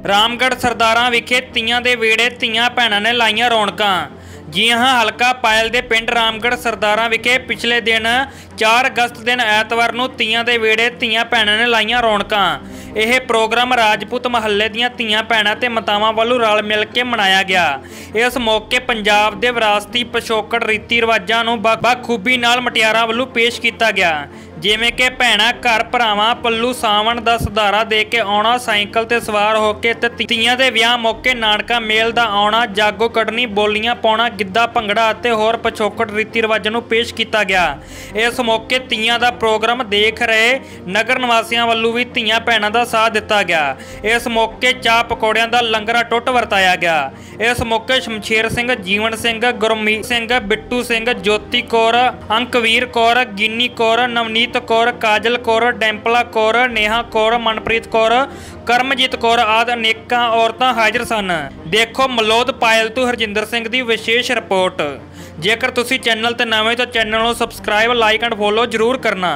ਰਾਮਗੜ੍ਹ ਸਰਦਾਰਾਂ ਵਿਖੇ ਤੀਆਂ ਦੇ ਵੇੜੇ ਧੀਆਂ ਭੈਣਾਂ ਨੇ ਲਾਈਆਂ ਰੌਣਕਾਂ। जी हाँ, हलका पायल के पिंड रामगढ़ सरदारा विखे पिछले दिन 4 अगस्त दिन ऐतवार नूं तीयां दे वेड़े धीआं भैणां ने लाइयां रौणकां। यह प्रोग्राम राजपूत महल्ले दीआं धीआं भैणां ते मातावां वालों रल मिल के मनाया गया। इस मौके पंजाब दे विरासती पिछोकड़ रीति रिवाजां नूं बखूबी नाल मटियारां वालों पेश किया गया, जिवें कि भैणां घर भरावां पल्लू सावण दा सधारा दे के आउणा, साइकिल ते सवार होके ते धीआं दे विआह मौके नानका मेल दा आउणा, जागो कढनी, बोलियां पाउणा, गिद्धा भंगड़ा ते होर पिछोकड़ रीति रिवाजां नूं पेश किया गया। इस मौके धीआं दा प्रोग्राम देख रहे नगर निवासियों वालों भी धीआं भैणां दा साथ दिता गया। इस मौके चाह पकौड़ियां दा लंगर टुट वरताया गया। इस मौके शमशेर सिंह, जीवन सिंह, गुरमीत सिंह, बिट्टू सिंह, ज्योति कौर, अंकवीर कौर, गिन्नी कौर, नवनीत कौर, काजल कौर, डैंपला कौर, नेहा कौर, मनप्रीत कौर, करमजीत कौर आदि अनेक औरतां हाजिर सन। देखो मलौद पायल तो हरजिंदर सिंह की विशेष रिपोर्ट। जेकर तुसी चैनल ते नवें तो चैनल को सबसक्राइब, लाइक एंड फॉलो जरूर करना।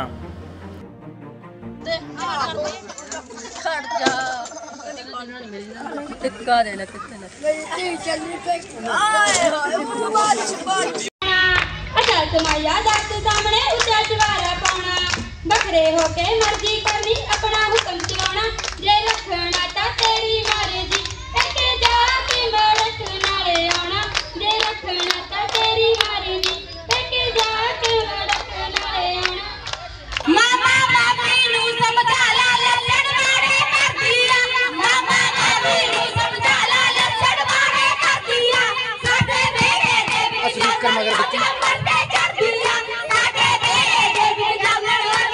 बखरे होके मर्जी करनी, अपना हुक्म चलाना, जे रखना ता तेरी मर्जी, एके जाके मरक नाले आना, जे रखना ता तेरी मर्जी, एके जाके मरक नाले आना। मामा मामी नू समझा ला, लछड़ मारे कर दिया, मामा मामी नू समझा ला, लछड़ मारे कर दिया, साडे मेरे दे भी जामन कर दिया, साडे मेरे दे भी जामन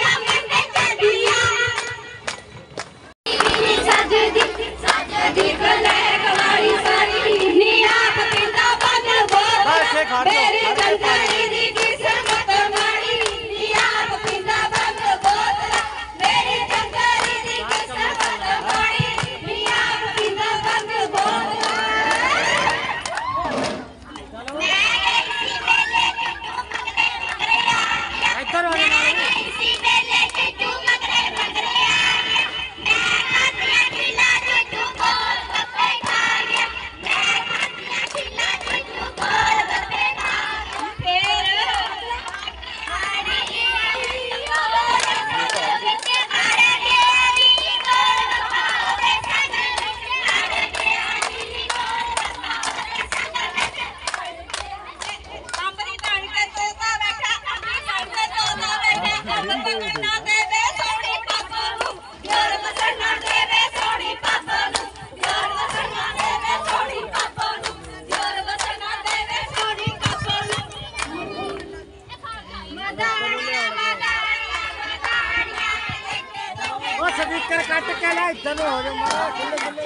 कट के ला इधर हो जाओ मारा खुले खुले।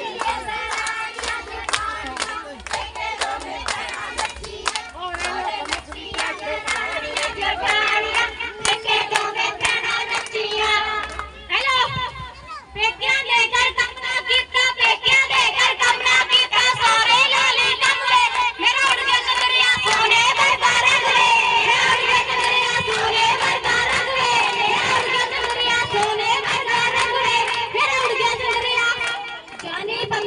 जानी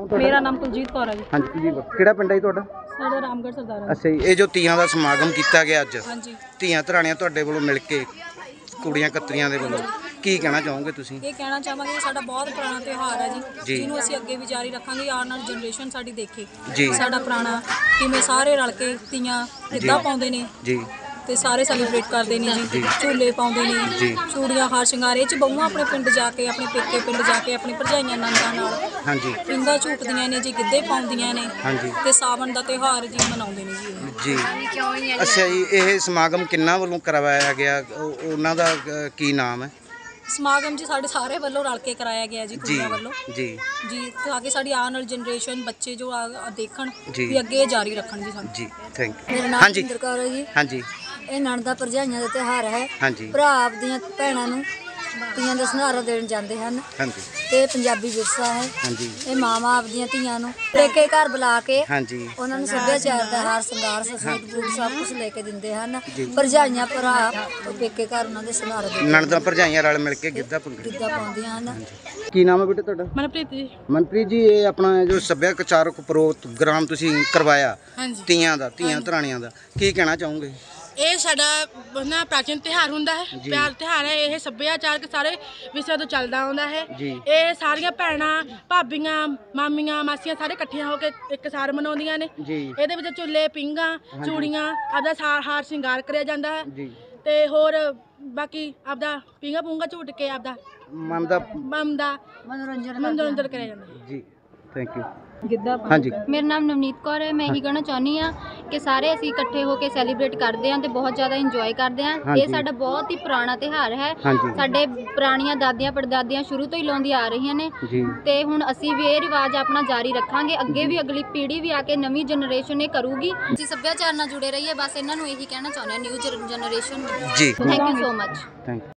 ਨਾਮ ਤੁਹਾਡਾ? ਮੇਰਾ ਨਾਮ ਕੁਲਜੀਤ ਕੌਰ ਹੈ ਜੀ। ਹਾਂਜੀ ਜੀ, ਕਿਹੜਾ ਪਿੰਡ ਹੈ ਜੀ ਤੁਹਾਡਾ? ਸਾਡਾ ਰਾਮਗੜ੍ਹ ਸਰਦਾਰਾ। ਅੱਛਾ ਜੀ, ਇਹ ਜੋ ਤੀਆਂ ਦਾ ਸਮਾਗਮ ਕੀਤਾ ਗਿਆ ਅੱਜ, ਹਾਂਜੀ, ਧੀਆਂ ਧਰਾਣੀਆਂ ਤੁਹਾਡੇ ਵੱਲੋਂ ਮਿਲ ਕੇ ਕੁੜੀਆਂ ਕਤਰੀਆਂ ਦੇ ਵੱਲੋਂ ਕੀ ਕਹਿਣਾ ਚਾਹੋਗੇ ਤੁਸੀਂ? ਇਹ ਕਹਿਣਾ ਚਾਹਾਂਗੇ ਸਾਡਾ ਬਹੁਤ ਪੁਰਾਣਾ ਤਿਉਹਾਰ ਹੈ ਜੀ। ਜਿਹਨੂੰ ਅਸੀਂ ਅੱਗੇ ਵੀ ਜਾਰੀ ਰੱਖਾਂਗੇ। ਆਉਣ ਵਾਲੀ ਜਨਰੇਸ਼ਨ ਸਾਡੀ ਦੇਖੇ ਜੀ। ਸਾਡਾ ਪੁਰਾਣਾ ਕਿਵੇਂ ਸਾਰੇ ਰਲ ਕੇ ਤੀਆਂ ਗਿੱਧਾ ਪਾਉਂਦੇ ਨੇ ਜੀ ਤੇ ਸਾਰੇ ਸੈਲੀਬ੍ਰੇਟ ਕਰਦੇ ਨੇ ਜੀ। ਝੂਲੇ ਪਾਉਂਦੇ ਨੇ, ਜੀ। ਚੂੜੀਆਂ ਹਾਰ ਸ਼ਿੰਗਾਰ ਇਹ ਚ ਬਹੂਆਂ ਆਪਣੇ ਪਿੰਡ ਜਾ ਕੇ, ਆਪਣੇ ਪੇਕੇ ਪਿੰਡ ਜਾ ਕੇ, ਆਪਣੀ ਭਰਜਾਈਆਂ ਨੰਦਾਂ ਨਾਲ ਹਾਂਜੀ ਪਿੰਗਾ ਝੂਟਦੀਆਂ ਨੇ ਜੀ, ਗਿੱਧੇ ਪਾਉਂਦੀਆਂ ਨੇ ਹਾਂਜੀ ਤੇ ਸਾਵਣ ਦਾ ਤਿਉਹਾਰ ਜੀ ਮਨਾਉਂਦੇ ਨੇ ਜੀ। ਜੀ ਅੱਛਾ ਜੀ, ਇਹ ਸਮਾਗਮ ਕਿੰਨਾ ਵੱਲੋਂ ਕਰਵਾਇਆ ਗਿਆ? ਉਹਨਾਂ ਦਾ ਕੀ ਨਾਮ ਹੈ? ਸਮਾਗਮ ਜੀ ਸਾਡੇ ਸਾਰੇ ਵੱਲੋਂ ਰਲ ਕੇ ਕਰਾਇਆ ਗਿਆ ਜੀ, ਕੁੜੀਆਂ ਵੱਲੋਂ ਜੀ ਜੀ, ਤਾਂ ਕਿ ਸਾਡੀ ਆਉਣ ਵਾਲੀ ਜਨਰੇਸ਼ਨ ਬੱਚੇ ਜੋ ਦੇਖਣ ਜੀ। ਵੀ ਅੱਗੇ ਜਾਰੀ ਰੱਖਣ ਜੀ ਸਾਨੂੰ। ਜੀ ਥੈਂਕ ਯੂ। ਮੇਰਾ ਨਾਮ ਹਾਂਜੀ ਜਿੰਦਰ ਕੌਰ ਹੈ ਜੀ। ਹਾਂਜੀ ਇਹ ਨਣਦਾ ਭਰਜਾਈਆਂ ਦਾ ਤਿਉਹਾਰ ਹੈ। ਹਾਂਜੀ ਭਰਾ ਆਪਦੀਆਂ ਭੈਣਾਂ ਨੂੰ ਤੀਆਂ ਦਾ ਸੰਧਾਰਾ ਦੇਣ ਜਾਂਦੇ ਹਨ ਹਾਂਜੀ ਤੇ ਪੰਜਾਬੀ ਵਿਰਸਾ ਹੈ। ਹਾਂਜੀ ਇਹ ਮਾਵਾਂ ਆਪਦੀਆਂ ਧੀਆਂ ਨੂੰ ਪੇਕੇ ਘਰ ਬੁਲਾ ਕੇ ਹਾਂਜੀ ਉਹਨਾਂ ਨੂੰ ਸੱਭਿਆਚਾਰ ਦਾ ਹਾਰ ਸ਼ਿੰਗਾਰ ਸੂਟ ਬੂਟ ਸਭ ਕੁਝ ਲੈ ਕੇ ਦਿੰਦੇ ਹਨ। ਜੀ। ਭਰਜਾਈਆਂ ਭਰਾ ਪੇਕੇ ਘਰ ਉਹਨਾਂ ਦੇ ਸੰਧਾਰਾ ਦੇ ਨਣਦਾਂ ਭਰਜਾਈਆਂ ਰਲ ਮਿਲ ਕੇ ਗਿੱਧਾ ਭੰਗੜਾ। ਗਿੱਧਾ ਪਾਉਂਦੀਆਂ ਹਨ। ਕੀ ਨਾਮ ਹੈ ਬੇਟਾ ਤੁਹਾਡਾ? ਮਨਪ੍ਰੀਤ ਜੀ। ਮਨਪ੍ਰੀਤ ਜੀ, ਇਹ ਆਪਣਾ ਜੋ ਸੱਭਿਆਚਾਰਕ ਪ੍ਰੋਗਰਾਮ ਤੁਸੀਂ ਕਰਵਾਇਆ ਹਾਂਜੀ। ਧੀਆਂ ਧਰਾਣੀਆਂ ਦਾ, ਕੀ ਕਹਿਣਾ ਚਾਹੋਗੇ? ਇਹ ਸਾਡਾ ਨਾ ਪ੍ਰਾਚੀਨ ਤਿਉਹਾਰ ਹੁੰਦਾ ਹੈ, ਜੀ। ਪਿਆਰ ਤਿਉਹਾਰ ਹੈ। ਇਹ ਸੱਭਿਆਚਾਰਕ ਸਾਰੇ ਵਿਸ਼ਿਆਂ ਤੋਂ ਚੱਲਦਾ ਆਉਂਦਾ ਹੈ। ਜੀ। ਇਹ ਸਾਰੀਆਂ ਭੈਣਾਂ, ਭਾਬੀਆਂ, ਮਾਮੀਆਂ, ਮਾਸੀਆਂ ਸਾਰੇ ਇਕੱਠੀਆਂ ਹੋ ਕੇ ਇੱਕ ਸਾਰ ਮਨਾਉਂਦੀਆਂ ਨੇ। ਜੀ ਇਹਦੇ ਵਿੱਚ ਝੁੱਲੇ, ਪੀਂਘਾਂ, ਚੂੜੀਆਂ ਆਪਦਾ ਹਾਰ ਸ਼ਿੰਗਾਰ ਕਰਿਆ ਜਾਂਦਾ ਹੈ ਜੀ ਤੇ ਹੋਰ ਬਾਕੀ ਆਪਦਾ ਪੀਂਘਾਂ ਪੂੰਘਾਂ ਝੂਟ ਕੇ ਆਪਦਾ ਮਨ ਦਾ ਮਮ ਦਾ ਮਨੋਰੰਜਨ ਕਰਿਆ ਜਾਂਦਾ ਹੈ। ਜੀ ਥੈਂਕ ਯੂ। ਗਿੱਧਾ ਹਾਂਜੀ ਮੇਰਾ ਨਾਮ ਨਵਨੀਤ ਕੌਰ ਹੈ। ਮੈਂ ਇਹੀ ਕਹਿਣਾ ਚਾਹੁੰਦੀ ਹਾਂ ਕਿ ਸਾਰੇ ਅਸੀਂ ਇਕੱਠੇ ਹੋ ਕੇ ਸੈਲੀਬ੍ਰੇਟ ਕਰਦੇ ਹਾਂ ਤੇ ਬਹੁਤ ਜ਼ਿਆਦਾ ਇੰਜੋਏ ਕਰਦੇ ਹਾਂ। ਹਾਂਜੀ। ਇਹ ਸਾਡਾ ਬਹੁਤ ਹੀ ਪੁਰਾਣਾ ਤਿਉਹਾਰ ਹੈ। ਹਾਂਜੀ। ਸਾਡੇ ਪੁਰਾਣੀਆਂ ਦਾਦੀਆਂ ਪੜਦਾਦੀਆਂ ਸ਼ੁਰੂ ਤੋਂ ਹੀ ਲਾਉਂਦੀਆਂ ਆ ਰਹੀਆਂ ਨੇ ਜੀ ਤੇ ਹੁਣ ਅਸੀਂ ਵੀ ਇਹ ਰਿਵਾਜ ਆਪਣਾ ਜਾਰੀ ਰੱਖਾਂਗੇ। ਅੱਗੇ ਵੀ ਅਗਲੀ ਪੀੜ੍ਹੀ ਵੀ ਆ ਕੇ ਨਵੀਂ ਜਨਰੇਸ਼ਨ ਇਹ ਕਰੂਗੀ। ਅਸੀਂ ਸੱਭਿਆਚਾਰ ਨਾਲ ਜੁੜੇ ਰਹੀਏ, ਬਸ ਇਹਨਾਂ ਨੂੰ ਇਹੀ ਕਹਿਣਾ ਚਾਹੁੰਦੇ ਹਾਂ ਨਿਊ ਜਨਰੇਸ਼ਨ ਨੂੰ। ਜੀ thank you so much. Thank you.